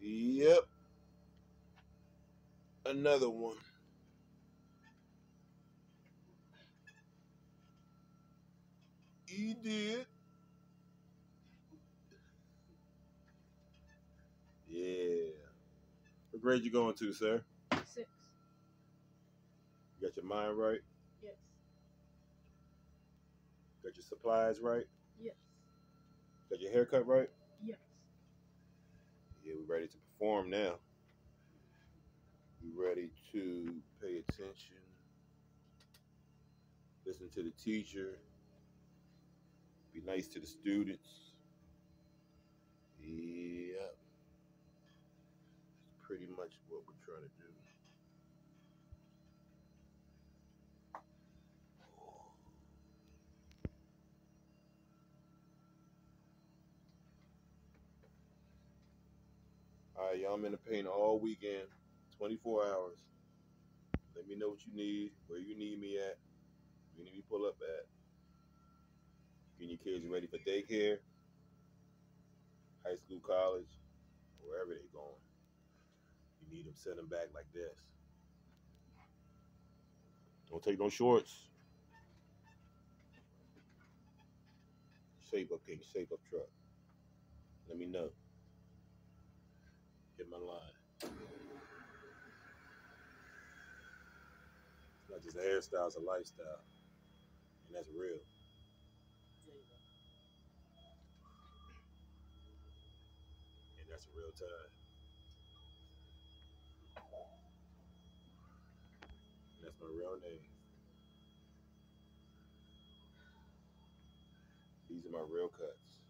Yep, another one. He did. Yeah. What grade you going to, sir? 6. You got your mind right? Yes. Got your supplies right? Yes. Got your haircut right? Yes. Yeah, we ready to perform now. We ready to pay attention, listen to the teacher, be nice to the students. Yep, that's pretty much what we're trying to do. All right, y'all. I'm in the paint all weekend, 24 hours. Let me know what you need, where you need me at, where you need me pull up at. Getting your kids ready for daycare, high school, college, wherever they're going. You need them, send them back like this. Don't take no shorts. Shape up, King. Shape up, truck. Let me know. Hit my line. It's not just a hairstyle, it's a lifestyle. And that's real. And that's a real time. And that's my real name. These are my real cuts.